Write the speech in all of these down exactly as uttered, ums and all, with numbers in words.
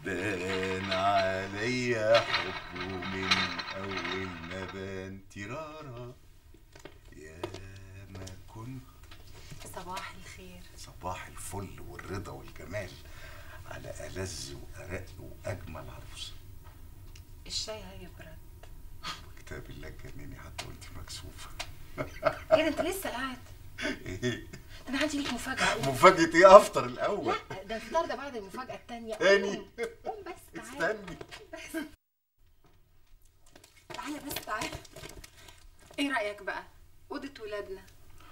بان عليا حبه من اول ما بان تيرارا. يا ما كنت. صباح الخير. صباح الفل والرضا والجمال على ألذ وأرق وأجمل عروسة. الشاي هيبرد. كتاب الله تجنني حتى وأنت مكسوفة. ايه ده انت لسه قاعد؟ إيه؟ انا عندي ليك مفاجأة. مفاجأة إيه؟ أفطر الأول. لا ده الفطار ده بعد المفاجأة التانية. تاني؟ قوم بس تعالى. استني بس تعالى بس تعالى. ايه رأيك بقى؟ أوضة ولادنا.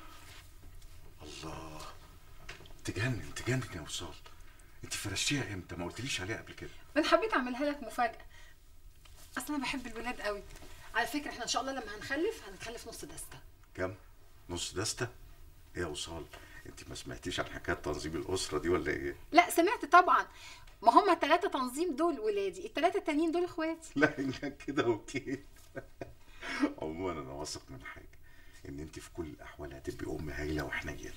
الله، تجنن تجنن يا وصال. انت فرشتيها امتى؟ ما قلتليش عليها قبل كده. انا حبيت اعملها لك مفاجأة. اصل انا بحب الولاد قوي. على فكرة احنا ان شاء الله لما هنخلف هنخلف نص دستة. كم؟ نص دستة؟ ايه يا وصال؟ انت ما سمعتيش عن حكاية تنظيم الأسرة دي ولا ايه؟ لا سمعت طبعا. ما هم الثلاثة تنظيم دول ولادي، الثلاثة التانيين دول اخواتي. لا إن كان كده اوكي. عموما انا واثق من حاجة، ان انت في كل الاحوال هتبقي ام هايلة وحنينة.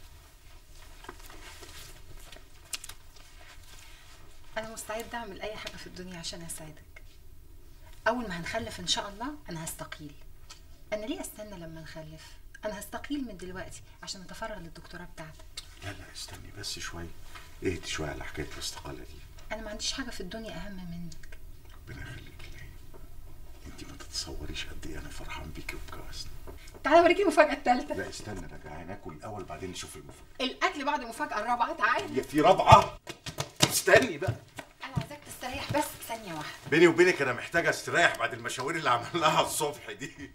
انا مستعده اعمل اي حاجه في الدنيا عشان اساعدك. اول ما هنخلف ان شاء الله انا هستقيل. انا ليه استنى لما نخلف؟ انا هستقيل من دلوقتي عشان اتفرغ للدكتوراه بتاعتك. لا لا استني بس شويه، اهدي شويه على حكايه الاستقاله دي. انا ما عنديش حاجه في الدنيا اهم منك. ربنا يخليكي ليا. انت ما تتصوريش قد ايه انا فرحان بيكي وبجوازنا. تعالى اوريكي المفاجاه الثالثه. لا استنى، انا جعان اكل الاول بعدين نشوف المفاجاه. الاكل بعد المفاجاه الرابعه. تعالى. هي في رابعه؟ استني بقى. انا عايزاك تستريح بس ثانيه واحده. بيني وبينك انا محتاجه استريح بعد المشاوير اللي عملناها الصبح دي.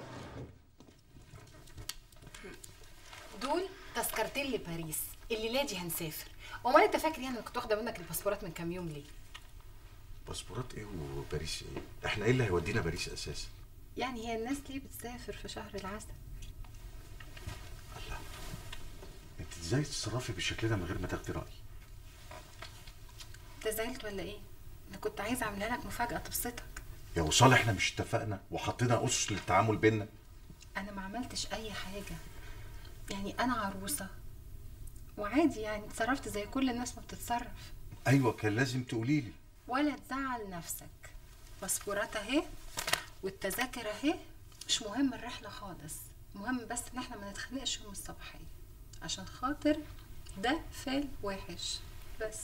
دول تذكرتين لباريس، الليله دي هنسافر. امال انت فاكر يعني انا كنت واخده منك الباسبورات من كام يوم ليه؟ باسبورات ايه وباريس ايه؟ احنا ايه اللي هيودينا باريس اساسا؟ يعني هي الناس ليه بتسافر في شهر العسل؟ الله، انت ازاي تتصرفي بالشكل ده من غير ما تاخدي رايي؟ انت زعلت ولا ايه؟ انا كنت عايزه اعملها لك مفاجاه تبسطك. يا وصال احنا مش اتفقنا وحطينا اسس للتعامل بينا؟ انا ما عملتش اي حاجه، يعني انا عروسه وعادي يعني اتصرفت زي كل الناس ما بتتصرف. ايوه كان لازم تقولي لي. ولا تزعل نفسك، باسبورات اهي والتذاكر اهي، مش مهم الرحله خالص، مهم بس ان احنا ما نتخانقش يوم الصباحيه عشان خاطر ده فال وحش بس.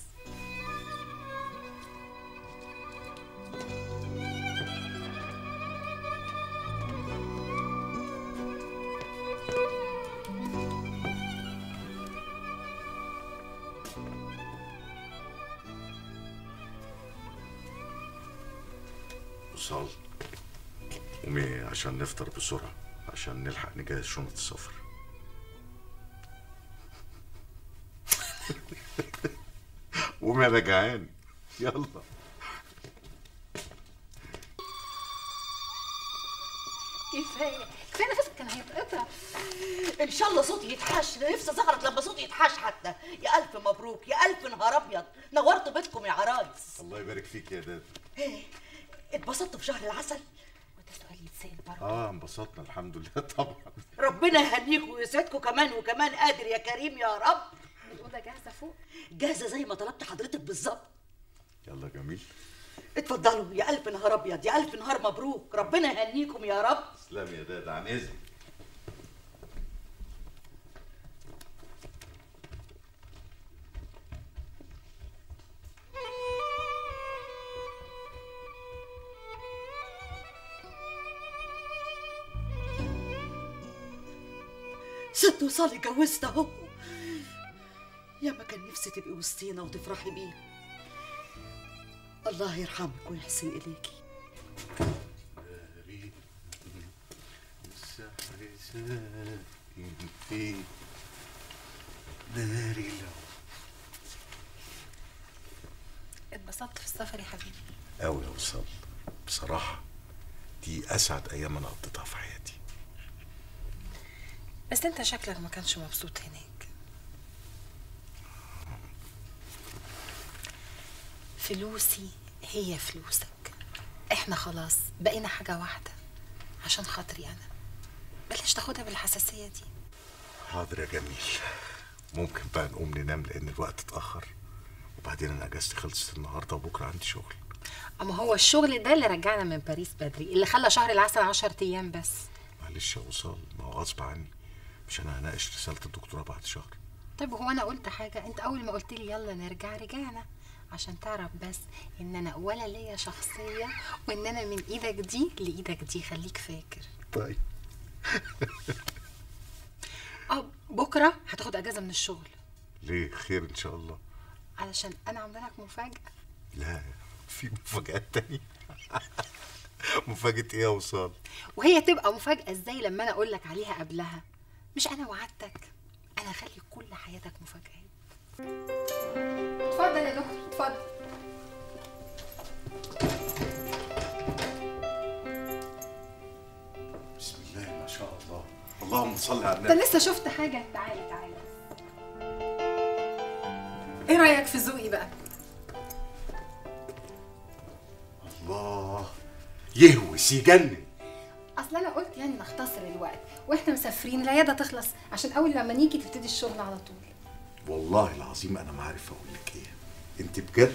وصال، قومي عشان نفطر بسرعة عشان نلحق نجهز شنط السفر. قومي انا جعان، يلا. كفايه كفايه نفسك كان هيتقطع. ان شاء الله صوتي يتحش، انا نفسي زغرت لما صوتي يتحش حتى. يا الف مبروك، يا الف نهار ابيض، نورتوا بيتكم يا عرايس. الله يبارك فيك يا داد. ايه اتبسطتوا في شهر العسل؟ وده سؤال يتسال برضه. اه انبسطنا الحمد لله طبعا. ربنا يهنيكم ويسعدكم كمان وكمان، قادر يا كريم يا رب. الاوضه جاهزه فوق؟ جاهزه زي ما طلبت حضرتك بالظبط. يلا جميل. اتفضلوا، يا الف نهار ابيض، يا الف نهار مبروك، ربنا يهنيكم يا رب. تسلم يا داد، عن اذنك. ست وصالي اتجوزت اهو. يا ما كان نفسي تبقي وسطينا وتفرحي بيه. الله يرحمك ويحسن اليكي. السحر ساكن في داري لو. اتبسطت في السفر يا حبيبي؟ أوي يا وصال، بصراحة دي أسعد أيام أنا قضيتها في حياتي. بس انت شكلك ما كانش مبسوط هناك. فلوسي هي فلوسك، احنا خلاص بقينا حاجة واحدة عشان خاطري انا. بلاش تاخدها بالحساسية دي. حاضر يا جميل، ممكن بقى نقوم ننام لأن الوقت اتأخر وبعدين انا اجازتي خلصت النهارده وبكره عندي شغل. اما هو الشغل ده اللي رجعنا من باريس بدري، اللي خلى شهر العسل عشر ايام بس. معلش يا وصال، ما هو غصب عني، مش انا هناقش رساله الدكتوراه بعد شهر. طيب هو انا قلت حاجه؟ انت اول ما قلت لي يلا نرجع رجعنا، عشان تعرف بس ان انا ولا ليا شخصيه، وان انا من ايدك دي لايدك دي، خليك فاكر. طيب. اه بكره هتاخد اجازه من الشغل. ليه؟ خير ان شاء الله. علشان انا عامله لك مفاجاه. لا، في مفاجآت تانية. مفاجأة ايه يا وصال؟ وهي تبقى مفاجاه ازاي لما انا اقول لك عليها قبلها؟ مش انا وعدتك؟ انا خلي كل حياتك مفاجآت. اتفضل يا دكتور، اتفضل. بسم الله ما شاء الله، اللهم صل على انت النبي. لسه شفت حاجه؟ تعالي تعالي. ايه رايك في ذوقي بقى؟ الله، يهوس يجنن. اصل انا قلت يعني نختصر الوقت واحنا مسافرين، العياده تخلص عشان اول لما نيجي تبتدي الشغل على طول. والله العظيم انا ما عارف اقول لك ايه، انت بجد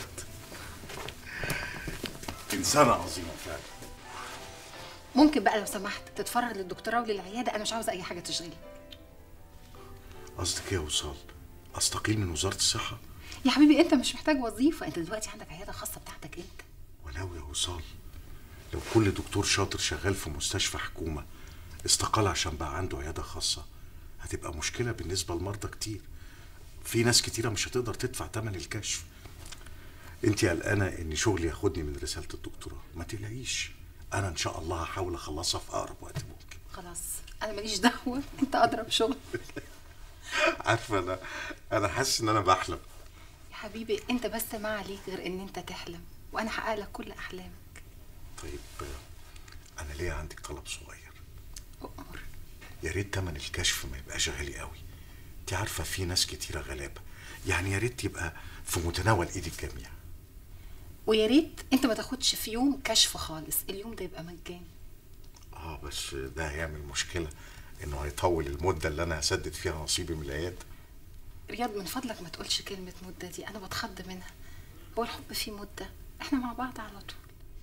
انسانه عظيمه فعلا. ممكن بقى لو سمحت تتفرغ للدكتوراه وللعياده؟ انا مش عاوزه اي حاجه تشغلك. قصدك ايه يا وصال؟ استقيل من وزاره الصحه؟ يا حبيبي انت مش محتاج وظيفه، انت دلوقتي عندك عياده خاصه بتاعتك انت. ولو يا وصال، لو كل دكتور شاطر شغال في مستشفى حكومه استقال عشان بقى عنده عياده خاصه، هتبقى مشكله بالنسبه لمرضى كتير. في ناس كتيره مش هتقدر تدفع ثمن الكشف. انت قلقانه ان شغلي ياخدني من رساله الدكتوراه؟ ما تقلقيش، انا ان شاء الله هحاول اخلصها في اقرب وقت ممكن. خلاص انا ماليش دعوه، انت اضرب شغل. عارفه انا انا حاسس ان انا بحلم. يا حبيبي انت بس ما عليك غير ان انت تحلم، وانا هحقق لك كل احلامك. طيب انا ليا عندك طلب صغير. أؤمر. يا ريت تمن الكشف ما يبقاش غالي قوي. انت عارفه في ناس كتيره غلابه، يعني يا ريت يبقى في متناول ايد الجميع. ويا ريت انت ما تاخدش في يوم كشف خالص، اليوم ده يبقى مجاني. اه بس ده هيعمل مشكله، انه هيطول المده اللي انا هسدد فيها نصيبي من العياده. رياض من فضلك ما تقولش كلمه مده دي، انا بتخض منها. هو الحب فيه مده؟ احنا مع بعض على طول.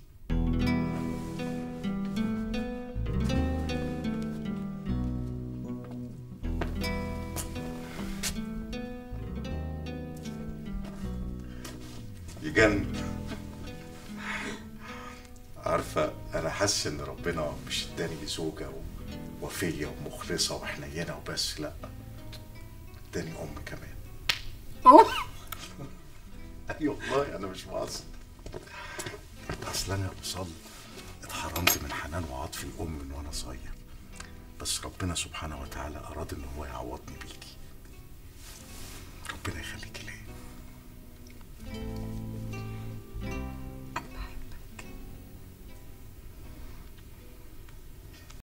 يجنن. عارفه انا حاسس ان ربنا مش اداني زوجه وفيه ومخلصه وحنينه وبس، لا، اداني ام كمان. اوه ايوه والله انا مش بهزر. اصل انا وصل اتحرمت من حنان وعطف الام من وانا صغير، بس ربنا سبحانه وتعالى اراد ان هو يعوضني بيكي.